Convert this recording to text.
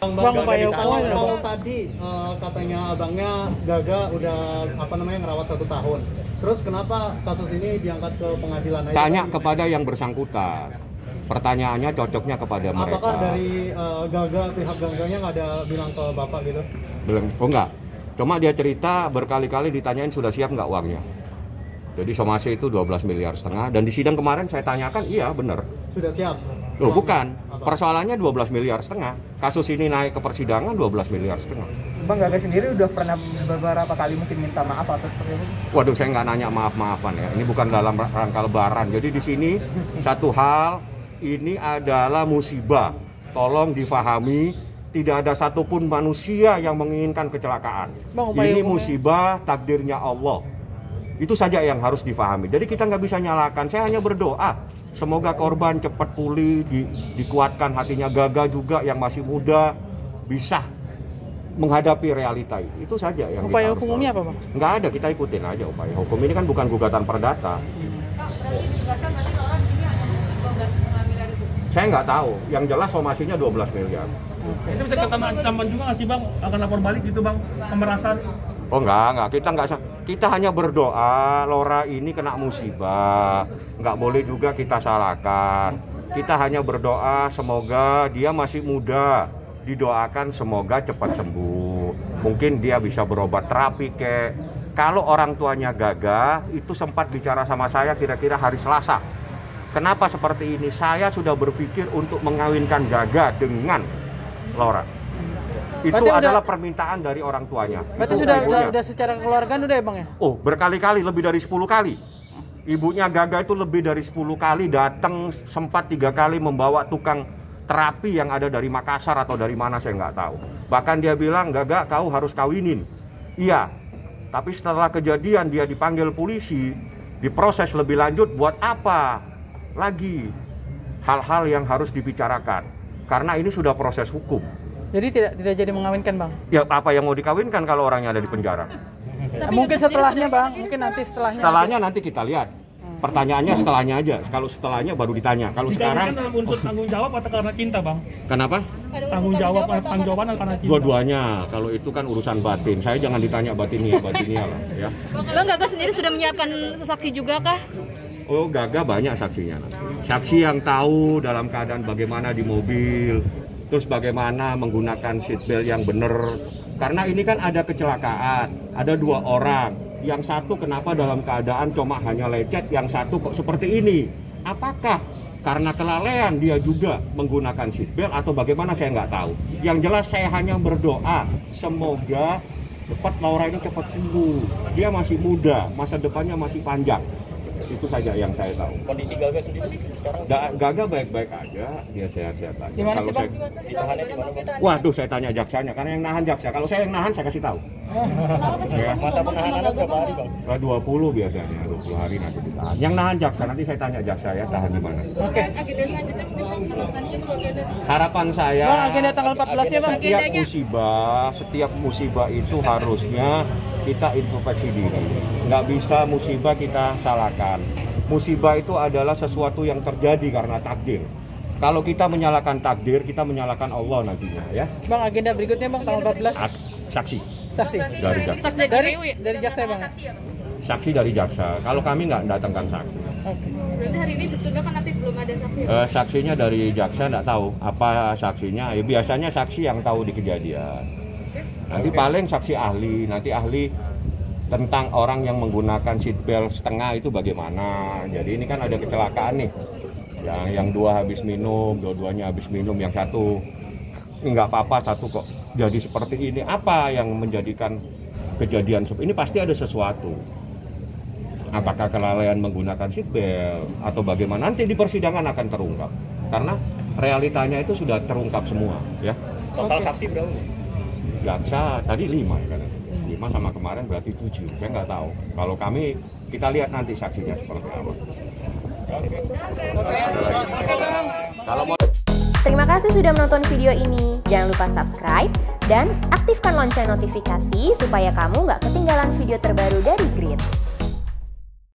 Bang, kalau tadi katanya abangnya Gaga udah ngerawat 1 tahun. Terus kenapa kasus ini diangkat ke pengadilan? Tanya kepada yang bersangkutan. Pertanyaannya cocoknya kepada mereka. Apakah dari Gaga, pihak Gaganya nggak ada bilang ke bapak gitu? Belum, oh enggak. Cuma dia cerita berkali-kali ditanyain sudah siap nggak uangnya. Jadi somasi itu 12,5 miliar. Dan di sidang kemarin saya tanyakan, iya benar. Sudah siap? Loh bukan, persoalannya 12,5 miliar. Kasus ini naik ke persidangan 12,5 miliar. Bang Gaga sendiri udah pernah beberapa kali mungkin minta maaf atau seperti itu? Waduh, saya nggak nanya maaf-maafan ya. Ini bukan dalam rangka lebaran. Jadi di sini satu hal, ini adalah musibah. Tolong difahami, tidak ada satupun manusia yang menginginkan kecelakaan. Bang, ini musibah, takdirnya Allah. Itu saja yang harus difahami. Jadi kita nggak bisa nyalakan. Saya hanya berdoa, semoga korban cepat pulih, dikuatkan hatinya. Gaga juga yang masih muda bisa menghadapi realita itu saja yang upaya hukumnya apa, Bang? Nggak ada, kita ikutin aja upaya hukum. Ini kan bukan gugatan perdata. Saya nggak tahu, yang jelas somasinya 12 miliar. Itu bisa kata ancaman juga nggak sih Bang, akan lapor balik gitu Bang, pemerasan? Oh enggak, kita hanya berdoa. Lora ini kena musibah, nggak boleh juga kita salahkan. Kita hanya berdoa semoga dia masih muda, didoakan semoga cepat sembuh. Mungkin dia bisa berobat terapi kek. Kalau orang tuanya Gaga itu sempat bicara sama saya kira-kira hari Selasa. Kenapa seperti ini? Saya sudah berpikir untuk mengawinkan Gaga dengan Lora. Itu berarti adalah permintaan dari orang tuanya. Berarti sudah secara keluargaan udah ya Bang ya? Oh, berkali-kali, lebih dari 10 kali. Ibunya Gaga itu lebih dari 10 kali datang, sempat 3 kali membawa tukang terapi yang ada dari Makassar atau dari mana saya nggak tahu. Bahkan dia bilang, Gaga kau harus kawinin. Iya, tapi setelah kejadian dia dipanggil polisi, diproses lebih lanjut, buat apa? Lagi hal-hal yang harus dibicarakan. Karena ini sudah proses hukum. Jadi tidak jadi mengawinkan Bang? Ya apa yang mau dikawinkan kalau orangnya ada di penjara? Mungkin setelahnya Bang, mungkin nanti setelahnya. Setelahnya nanti kita lihat. Pertanyaannya setelahnya aja. Kalau setelahnya baru ditanya. Kalau sekarang dalam unsur tanggung jawab atau karena cinta Bang? Kenapa? Tanggung jawaban karena cinta. Dua-duanya. Kalau itu kan urusan batin. Saya jangan ditanya batinnya lah ya. Bang Gaga sendiri sudah menyiapkan saksi juga kah? Oh, Gaga banyak saksinya nanti. Saksi yang tahu dalam keadaan bagaimana di mobil, terus bagaimana menggunakan seatbelt yang benar. Karena ini kan ada kecelakaan, ada 2 orang. Yang satu kenapa dalam keadaan cuma hanya lecet, yang satu kok seperti ini. Apakah karena kelalaian dia juga menggunakan seatbelt atau bagaimana saya nggak tahu. Yang jelas saya hanya berdoa, semoga cepat Laura ini cepat sembuh. Dia masih muda, masa depannya masih panjang. Itu saja yang saya tahu. Kondisi Gaga sendiri sekarang? Gaga baik-baik aja, dia sehat-sehat aja. Di mana sih Bang? Ditahannya di mana Bang? Waduh, saya tanya jaksanya, karena yang nahan jaksa. Kalau saya yang nahan, saya kasih tahu. Ya. Masa penahanannya berapa hari Bang? 20 biasanya, 20 hari nanti ditahan. Yang nahan jaksa, nanti saya tanya jaksa ya, tahan di mana. Oke. Harapan saya, Bang, agenda tanggal 14 ya Bang? setiap musibah itu harusnya kita introspeksi diri. Nggak bisa musibah kita salahkan. Musibah itu adalah sesuatu yang terjadi karena takdir. Kalau kita menyalahkan takdir, kita menyalahkan Allah nantinya ya. Bang, agenda berikutnya Bang, tanggal 14? Saksi. Dari jaksa ya Bang? Saksi dari jaksa. Kalau kami nggak datangkan saksi. Oke. Berarti hari ini ditunda kan nanti belum ada saksi? Saksinya dari jaksa nggak tahu apa saksinya. Ya, biasanya saksi yang tahu di kejadian. Nanti paling saksi ahli. Nanti ahli tentang orang yang menggunakan seatbelt setengah itu bagaimana. Jadi ini kan ada kecelakaan nih. Yang 2 habis minum, dua-duanya habis minum, yang satu nggak apa-apa, satu kok jadi seperti ini. Apa yang menjadikan kejadian seperti ini? Pasti ada sesuatu. Apakah kelalaian menggunakan seatbelt atau bagaimana? Nanti di persidangan akan terungkap. Karena realitanya itu sudah terungkap semua, ya. Total saksi berapa? Jaksa tadi 5 ya kan? 5 sama kemarin berarti 7. Saya nggak tahu. Kalau kami, kita lihat nanti saksinya seperti apa. Terima kasih sudah menonton video ini. Jangan lupa subscribe dan aktifkan lonceng notifikasi supaya kamu nggak ketinggalan video terbaru dari Grid.